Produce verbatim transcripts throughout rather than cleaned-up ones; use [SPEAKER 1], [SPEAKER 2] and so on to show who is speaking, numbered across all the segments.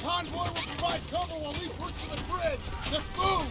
[SPEAKER 1] convoy will provide cover while we push to the bridge. Let's move!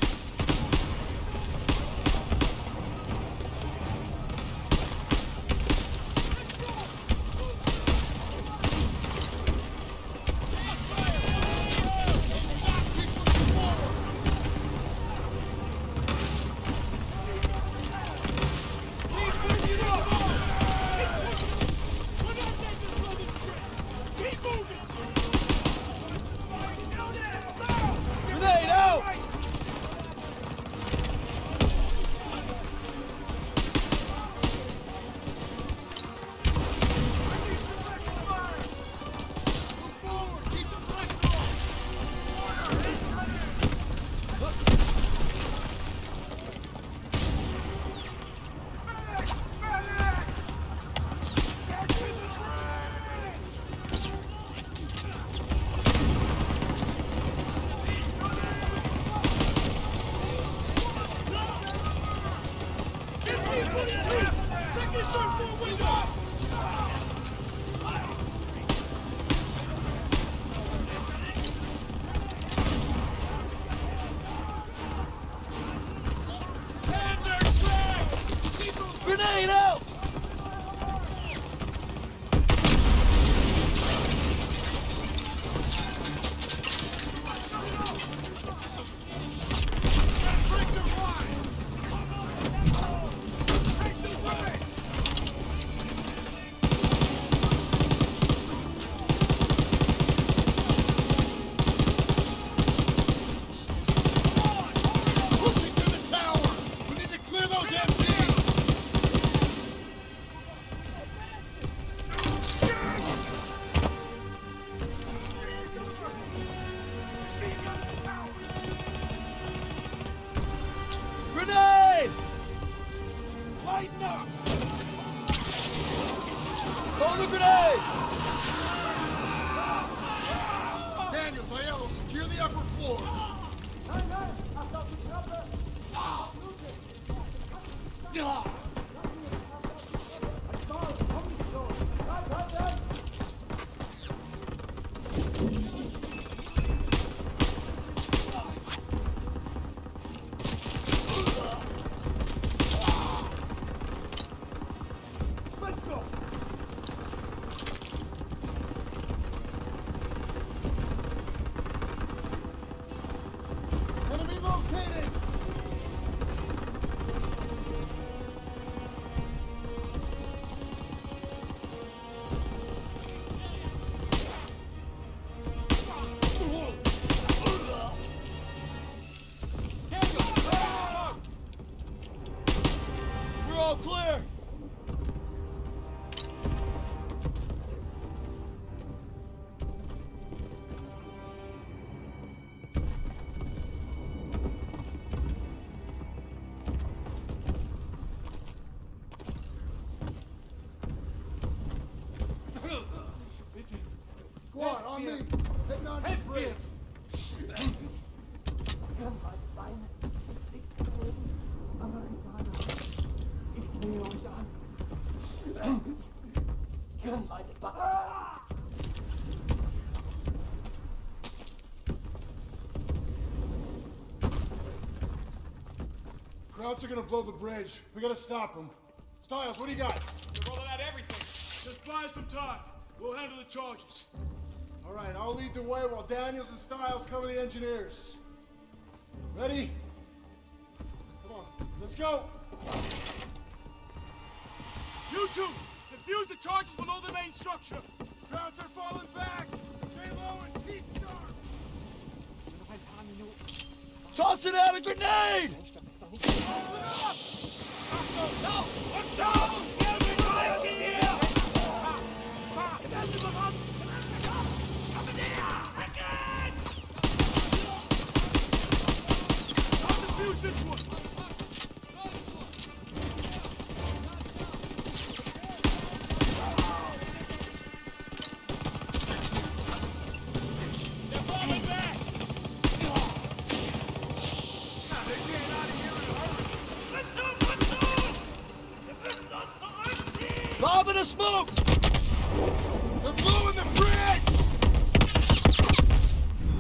[SPEAKER 2] Grenade out!
[SPEAKER 1] Grenade! Lighten up!
[SPEAKER 2] Throw the grenade!
[SPEAKER 1] Daniels, Aiello, secure the upper floor. Enemy located!
[SPEAKER 2] We're all clear!
[SPEAKER 1] Squad, on me! Heading on to the bridge! Krauts are gonna blow the bridge. We gotta stop them. Stiles, what do you got?
[SPEAKER 3] They're rolling out everything. Just buy us some time. We'll handle the charges.
[SPEAKER 1] All right, I'll lead the way while Daniels and Stiles cover the engineers. Ready? Come on, let's go!
[SPEAKER 3] You two, defuse the charges below the main structure.
[SPEAKER 1] Krauts are falling back! Stay low and keep sharp!
[SPEAKER 2] Toss it out a grenade!
[SPEAKER 3] No! Look down! Everybody in here! I'll defuse this one! They're falling back! They're getting out of here in a hurry! Let's go! Let's go! If it's not for us,
[SPEAKER 2] Bob in the smoke!
[SPEAKER 1] They're blowing the bridge!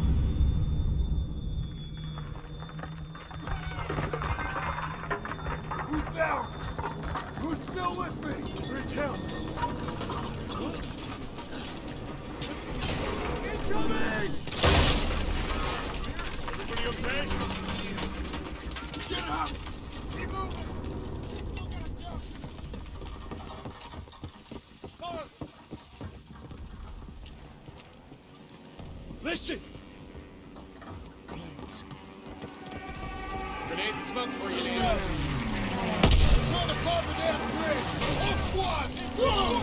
[SPEAKER 2] Incoming!
[SPEAKER 3] Everybody okay?
[SPEAKER 1] Get up! Keep moving! Still gotta jump! Forward!
[SPEAKER 2] Listen!
[SPEAKER 4] Grenades and smokes for you, Dan.
[SPEAKER 1] Trying to pop the damn bridge! All squad! Whoa!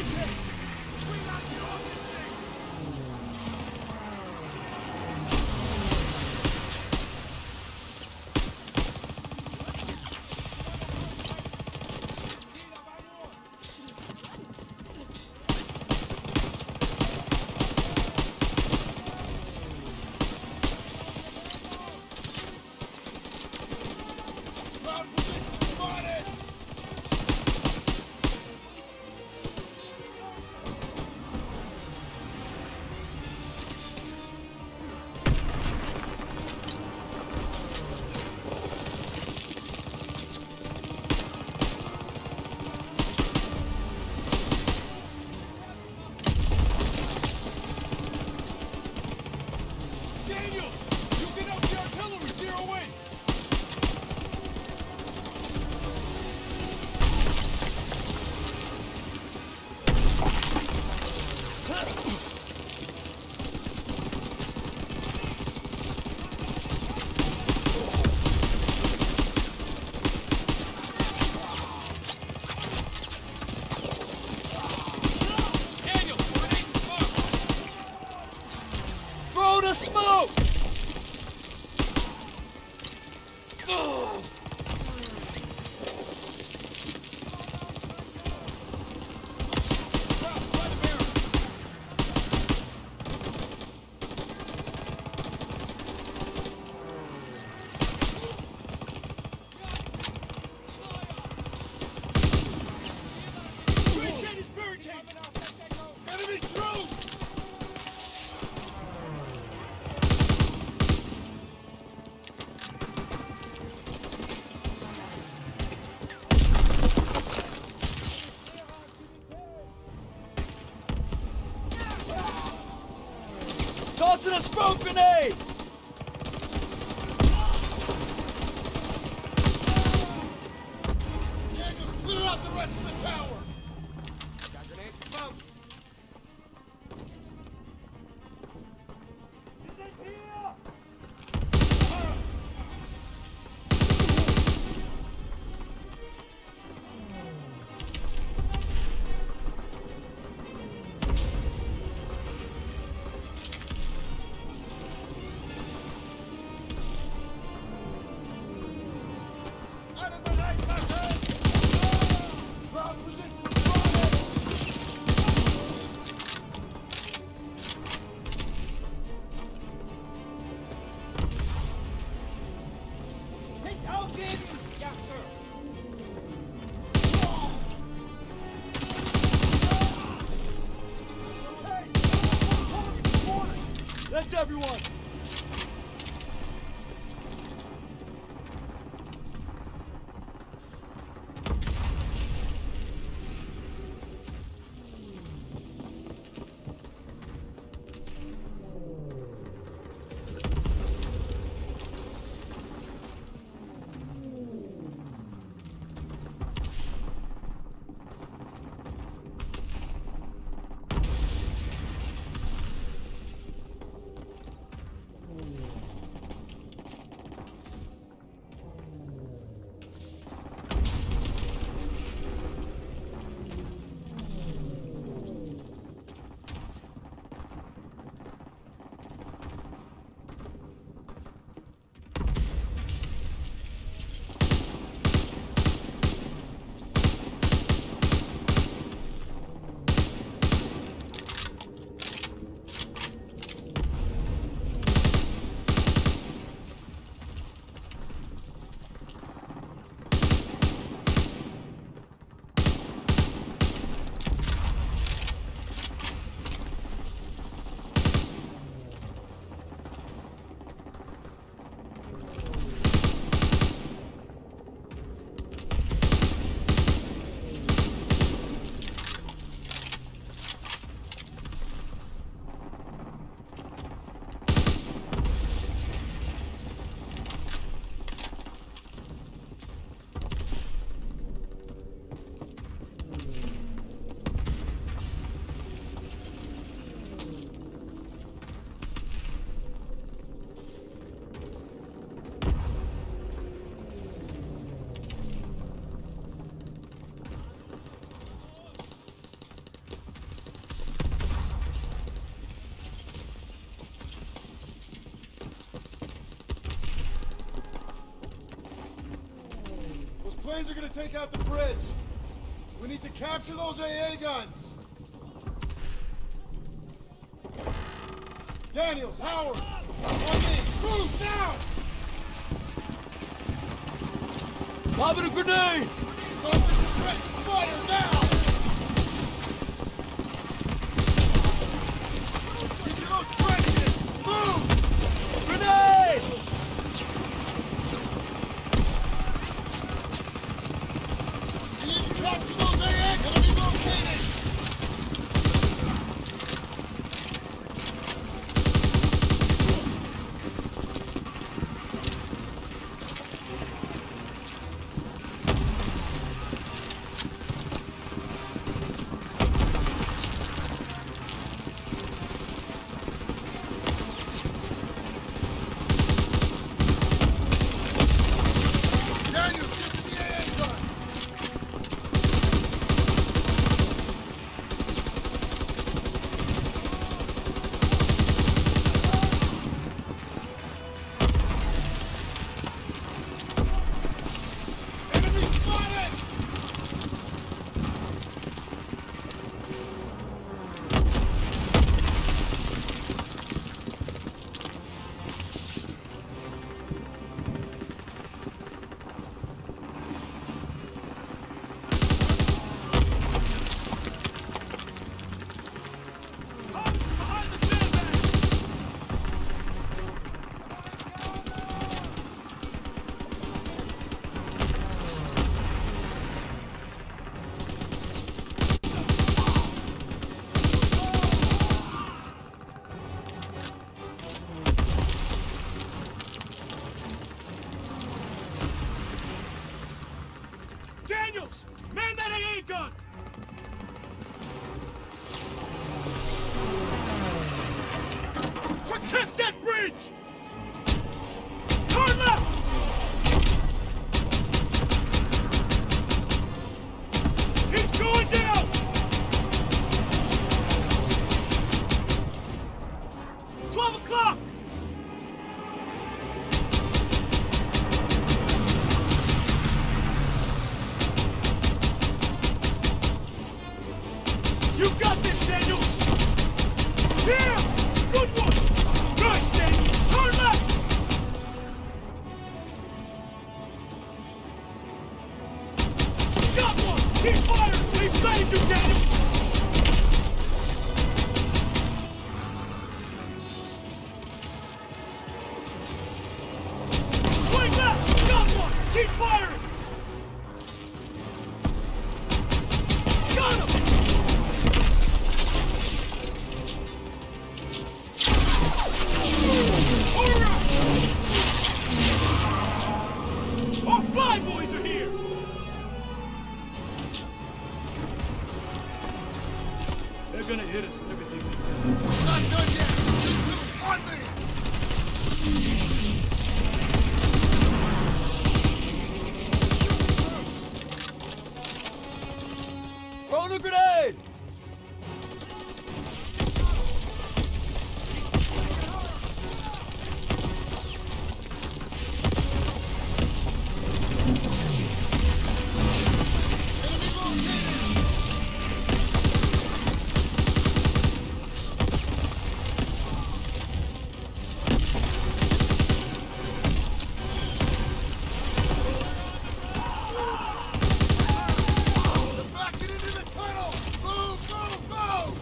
[SPEAKER 1] Ground position spotted!
[SPEAKER 3] Daniel! You get up the artillery! Zero in!
[SPEAKER 4] Daniel, grenade and smoke!
[SPEAKER 2] Throw the smoke! Ugh.
[SPEAKER 3] Drop, by the barrel! Barricaded, barricaded! Enemy troops!
[SPEAKER 2] Tossing a smoke grenade!
[SPEAKER 1] Daniels, clear out the rest of the tower!
[SPEAKER 4] Got grenades and smokes.
[SPEAKER 1] Eliminate weapons! Ground position spotted! Take out Daniels!
[SPEAKER 4] Yes, sir.
[SPEAKER 2] That's everyone!
[SPEAKER 1] planes are gonna take out the bridge. We need to capture those A A guns. Daniels, Howard, on me. Move now!
[SPEAKER 2] Lobbing a grenade!
[SPEAKER 1] Go for the bridge. Fire now! Into those trenches! Move!
[SPEAKER 2] Grenade!
[SPEAKER 1] We need to capture those A A. Gonna be located. Daniels, get to the A A gun! Enemy spotted!
[SPEAKER 3] Behind the sandbag! Daniels! Man that A A gun! Protect that bridge! Turn left! He's going down! Twelve o'clock! You got this, Daniels! Here! Good one! Nice, Daniels! Turn left! Got one! Keep firing! We've sighted you, Daniels! Swing left! Got one! Keep firing! Got him! Our fly boys are here! They're gonna hit us with everything they got.
[SPEAKER 1] Not done yet! Just on me!
[SPEAKER 2] Throw the grenade!
[SPEAKER 1] Enemy located! They're backing into the tunnel! Move, move, move!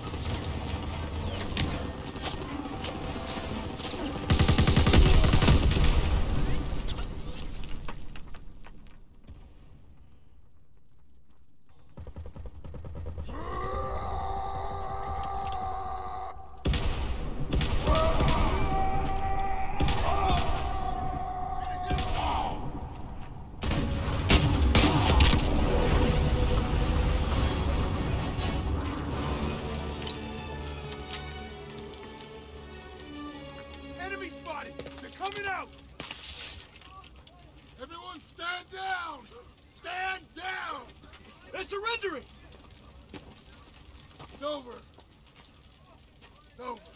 [SPEAKER 3] Enemy spotted! They're coming out!
[SPEAKER 1] Everyone stand down! Stand down!
[SPEAKER 3] They're surrendering!
[SPEAKER 1] It's over. It's over.